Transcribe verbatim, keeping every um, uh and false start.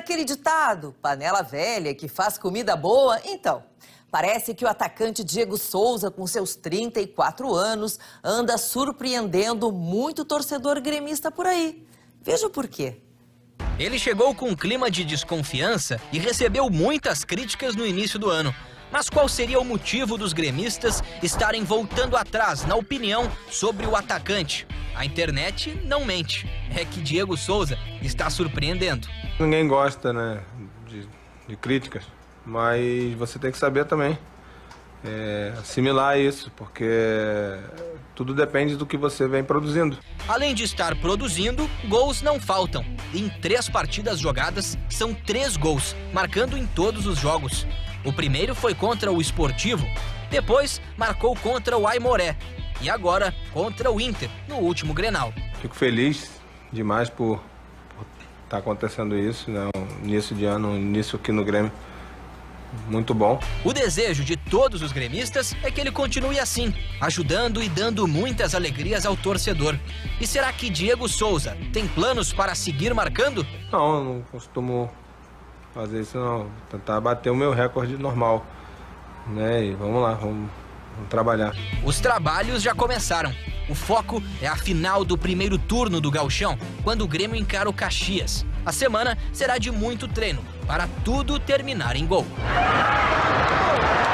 aquele ditado, panela velha que faz comida boa? Então, parece que o atacante Diego Souza, com seus trinta e quatro anos, anda surpreendendo muito torcedor gremista por aí. Veja o porquê. Ele chegou com um clima de desconfiança e recebeu muitas críticas no início do ano. Mas qual seria o motivo dos gremistas estarem voltando atrás, na opinião, sobre o atacante? A internet não mente. É que Diego Souza está surpreendendo. Ninguém gosta, né, de, de críticas, mas você tem que saber também é, assimilar isso, porque tudo depende do que você vem produzindo. Além de estar produzindo, gols não faltam. Em três partidas jogadas, são três gols, marcando em todos os jogos. O primeiro foi contra o Esportivo, depois marcou contra o Aimoré e agora contra o Inter, no último Grenal. Fico feliz demais por estar acontecendo isso, né? Um início de ano, um início aqui no Grêmio, muito bom. O desejo de todos os gremistas é que ele continue assim, ajudando e dando muitas alegrias ao torcedor. E será que Diego Souza tem planos para seguir marcando? Não, não costumo fazer isso não, tentar bater o meu recorde normal, né? E vamos lá, vamos, vamos trabalhar. Os trabalhos já começaram. O foco é a final do primeiro turno do Gauchão, quando o Grêmio encara o Caxias. A semana será de muito treino, para tudo terminar em gol.